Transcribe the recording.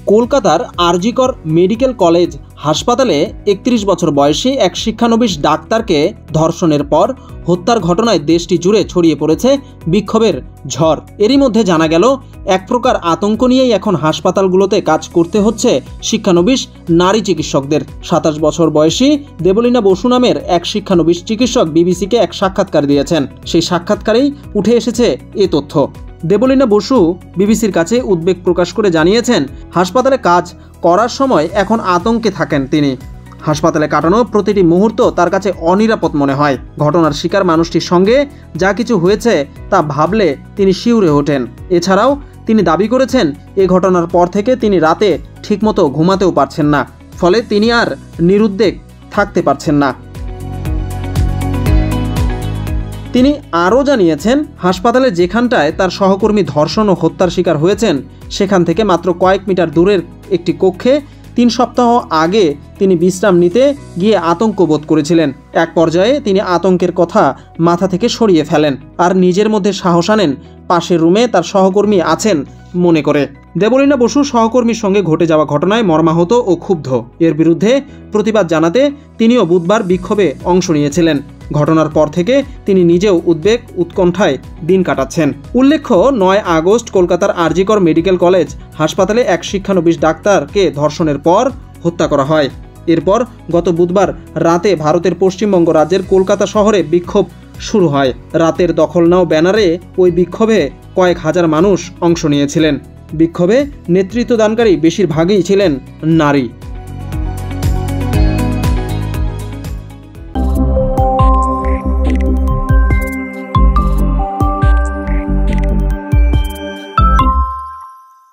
কলকাতার RG Kar medical college হাসপাতালে ৩১ বছর বয়সী এক শিক্ষানবিশ ডাক্তারকে ধর্ষণের পর হত্যার ঘটনায় দেশটি জুড়ে ছড়িয়ে পড়েছে বিক্ষোভের ঝড়। এরই মধ্যে জানা গেল, এক প্রকার আতঙ্ক নিয়েই এখন হাসপাতালগুলোতে কাজ করতে হচ্ছে শিক্ষানবিশ নারী চিকিৎসকদের। ২৭ বছর বয়সী দেবলীনা বসু নামের এক শিক্ষানবিশ চিকিৎসক বিবিসিকে এক সাক্ষাৎকার দিয়েছেন। সেই সাক্ষাৎকারেই উঠে এসেছে এ তথ্য। দেবলীনা বসু বিবিসির কাছে উদ্বেগ প্রকাশ করে জানিয়েছেন, হাসপাতালে কাজ করার সময় এখন আতঙ্কে থাকেন তিনি। হাসপাতালে কাটানো প্রতিটি মুহূর্ত তার কাছে অনিরাপদ মনে হয়। ঘটনার শিকার মানুষটির সঙ্গে যা কিছু হয়েছে তা ভাবলে তিনি শিউরে ওঠেন। এছাড়াও তিনি দাবি করেছেন, এ ঘটনার পর থেকে তিনি রাতে ঠিকমতো ঘুমাতেও পারছেন না, ফলে তিনি আর নিরুদ্বেগ থাকতে পারছেন না। তিনি আরও জানিয়েছেন, হাসপাতালে যেখানটায় তার সহকর্মী ধর্ষণ ও হত্যার শিকার হয়েছেন সেখান থেকে মাত্র কয়েক মিটার দূরের একটি কক্ষে ৩ সপ্তাহ আগে তিনি বিশ্রাম নিতে গিয়ে আতঙ্ক বোধ করেছিলেন। এক পর্যায়ে তিনি আতঙ্কের কথা মাথা থেকে সরিয়ে ফেলেন আর নিজের মধ্যে সাহস আনেন পাশের রুমে তার সহকর্মী আছেন মনে করে। দেবলীনা বসু সহকর্মীর সঙ্গে ঘটে যাওয়া ঘটনায় মর্মাহত ও ক্ষুব্ধ। এর বিরুদ্ধে প্রতিবাদ জানাতে তিনিও বুধবার বিক্ষোভে অংশ নিয়েছিলেন। ঘটনার পর থেকে তিনি নিজেও উদ্বেগ উৎকণ্ঠায় দিন কাটাচ্ছেন। উল্লেখ্য, ৯ আগস্ট কলকাতার আরজিকর মেডিকেল কলেজ হাসপাতালে এক শিক্ষানবিশ ডাক্তারকে ধর্ষণের পর হত্যা করা হয়। এরপর গত বুধবার রাতে ভারতের পশ্চিমবঙ্গ রাজ্যের কলকাতা শহরে বিক্ষোভ শুরু হয়। রাতের দখল নাও ব্যানারে ওই বিক্ষোভে কয়েক হাজার মানুষ অংশ নিয়েছিলেন। বিক্ষোভে নেতৃত্বদানকারী বেশিরভাগই ছিলেন নারী।